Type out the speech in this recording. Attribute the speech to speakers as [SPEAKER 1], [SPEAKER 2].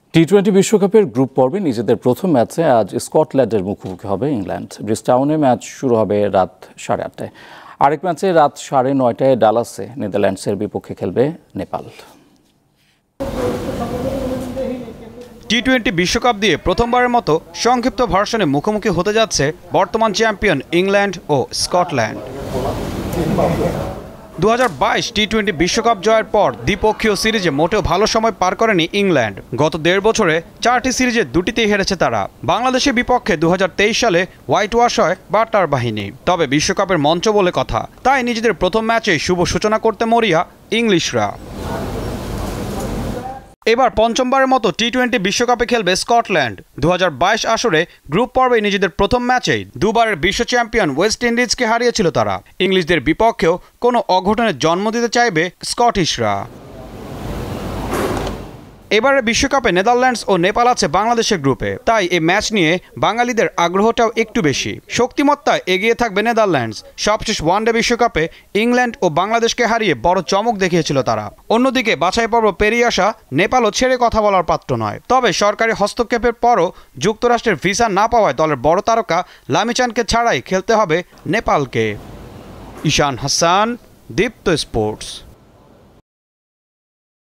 [SPEAKER 1] টি-20 বিশ্বকাপের গ্রুপ পর্বে নিজেদের প্রথম ম্যাচে আজ স্কটল্যান্ডের মুখোমুখি হবে ইংল্যান্ড। ব্রিজটাউনে ম্যাচ শুরু হবে রাত 8:30টায়। আরেক ম্যাচে রাত 9:30টায় ডালাসে নেদারল্যান্ডসের বিপক্ষে খেলবে নেপাল।
[SPEAKER 2] টি-20 বিশ্বকাপ দিয়ে প্রথমবারের মতো সংক্ষিপ্ত ভার্সনে মুখোমুখি হতে যাচ্ছে বর্তমান চ্যাম্পিয়ন ইংল্যান্ড ও স্কটল্যান্ড। 2022 টি-20 বিশ্বকাপ জয়ের পর দ্বিপক্ষীয় সিরিজে মোটেও ভালো সময় পার করেনি ইংল্যান্ড। গত 1.5 বছরে 4টি সিরিজে 2টিতেই হেরেছে তারা। বাংলাদেশের বিপক্ষে 2023 সালে হোয়াইট ওয়াশ হয় বাটার বাহিনী। তবে বিশ্বকাপের মঞ্চ বলে কথা, তাই নিজেদের প্রথম ম্যাচেই শুভ সূচনা করতে মরিয়া ইংলিশরা। এবার পঞ্চমবারের মতো টি-20 বিশ্বকাপে খেলবে স্কটল্যান্ড। 2022 আসরে গ্রুপ পর্বে নিজেদের প্রথম ম্যাচেই দুবারের বিশ্ব চ্যাম্পিয়ন ওয়েস্ট ইন্ডিজকে হারিয়েছিল তারা। ইংলিশদের বিপক্ষেও কোনো অঘটনের জন্ম দিতে চাইবে স্কটিশরা। এবারের বিশ্বকাপে নেদারল্যান্ডস ও নেপাল আছে বাংলাদেশের গ্রুপে, তাই এই ম্যাচ নিয়ে বাঙালিদের আগ্রহটাও একটু বেশি। শক্তিমত্তায় এগিয়ে থাকবে নেদারল্যান্ডস। সবশেষ ওয়ানডে বিশ্বকাপে ইংল্যান্ড ও বাংলাদেশকে হারিয়ে বড় চমক দেখিয়েছিল তারা। অন্যদিকে বাছাই পর্ব পেরিয়ে আসা নেপালও ছেড়ে কথা বলার পাত্র নয়। তবে সরকারি হস্তক্ষেপের পরও যুক্তরাষ্ট্রের ভিসা না পাওয়ায় দলের বড় তারকা লামিচানকে ছাড়াই খেলতে হবে নেপালকে। ঈশান হাসান, দীপ্ত স্পোর্টস।